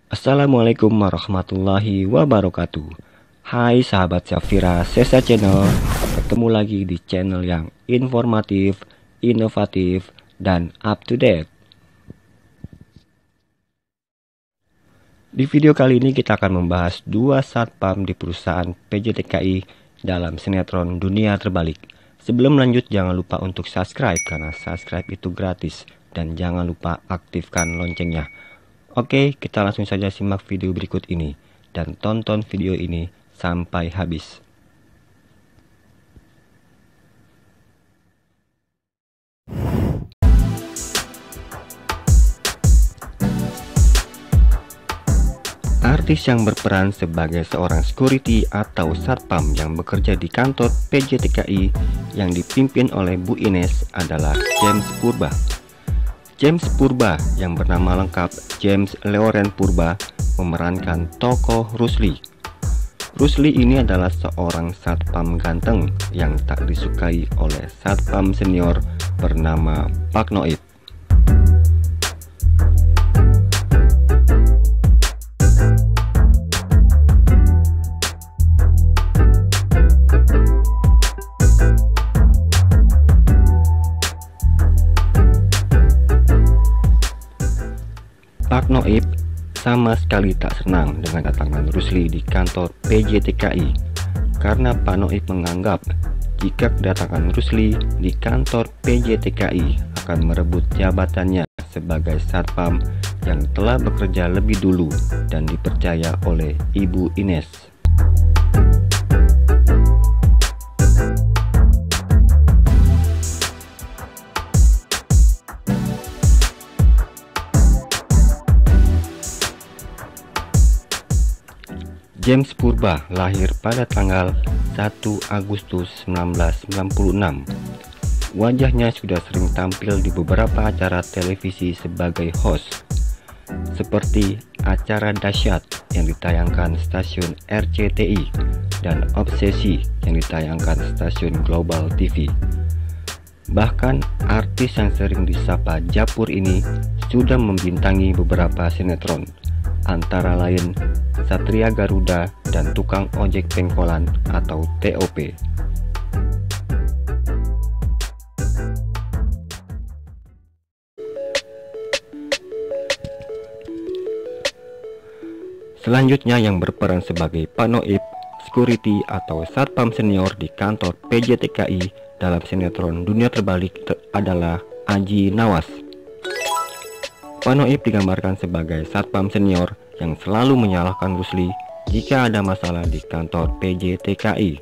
Assalamualaikum warahmatullahi wabarakatuh. Hai sahabat Zafira Sesa Channel, ketemu lagi di channel yang informatif, inovatif, dan up to date. Di video kali ini kita akan membahas dua satpam di perusahaan PJTKI dalam sinetron Dunia Terbalik. Sebelum lanjut, jangan lupa untuk subscribe karena subscribe itu gratis, dan jangan lupa aktifkan loncengnya. Oke, kita langsung saja simak video berikut ini dan tonton video ini sampai habis. Artis yang berperan sebagai seorang security atau satpam yang bekerja di kantor PJTKI yang dipimpin oleh Bu Ines adalah James Purba. James Purba yang bernama lengkap James Leoren Purba memerankan tokoh Rusli. Rusli ini adalah seorang satpam ganteng yang tak disukai oleh satpam senior bernama Pak Noib. Pak Noib sama sekali tak senang dengan datangan Rusli di kantor PJTKI karena Pak Noib menganggap jika kedatangan Rusli di kantor PJTKI akan merebut jabatannya sebagai satpam yang telah bekerja lebih dulu dan dipercaya oleh Ibu Ines. James Purba lahir pada tanggal 1 Agustus 1996. Wajahnya sudah sering tampil di beberapa acara televisi sebagai host, seperti acara Dahsyat yang ditayangkan stasiun RCTI dan Obsesi yang ditayangkan stasiun Global TV. Bahkan artis yang sering disapa Japur ini sudah membintangi beberapa sinetron, antara lain Satria Garuda dan Tukang Ojek Pengkolan atau TOP. Selanjutnya yang berperan sebagai Pak Noib, security atau satpam senior di kantor PJTKI dalam sinetron Dunia Terbalik adalah Aji Nawas. Pak Noib digambarkan sebagai satpam senior yang selalu menyalahkan Rusli jika ada masalah di kantor PJTKI.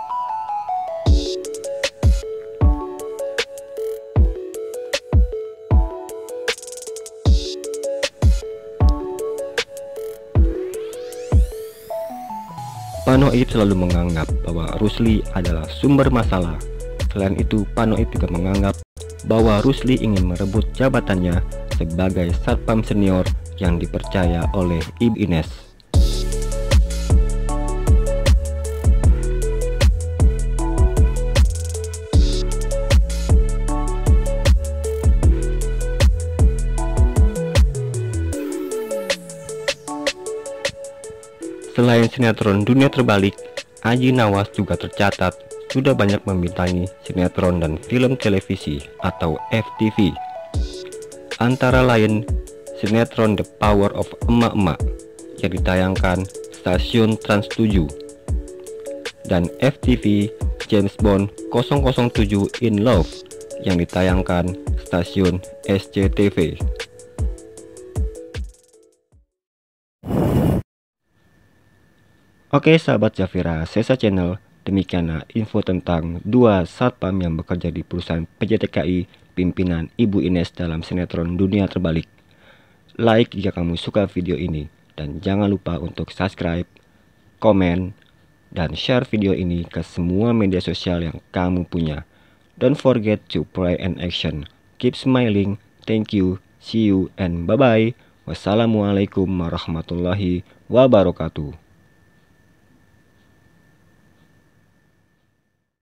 Pak Noib selalu menganggap bahwa Rusli adalah sumber masalah. Selain itu, Pak Noib juga menganggap bahwa Rusli ingin merebut jabatannya sebagai satpam senior yang dipercaya oleh Ibu Ines. Selain sinetron Dunia Terbalik, Aji Nawas juga tercatat sudah banyak membintangi sinetron dan film televisi atau FTV, antara lain sinetron The Power of Emak-Emak yang ditayangkan stasiun Trans 7 dan FTV James Bond 007 in Love yang ditayangkan stasiun SCTV. Oke sahabat Zafira Sesa Channel, demikianlah info tentang dua satpam yang bekerja di perusahaan PJTKI pimpinan Ibu Ines dalam sinetron Dunia Terbalik. Like jika kamu suka video ini, dan jangan lupa untuk subscribe, komen, dan share video ini ke semua media sosial yang kamu punya. Don't forget to pray and action. Keep smiling. Thank you. See you and bye-bye. Wassalamualaikum warahmatullahi wabarakatuh.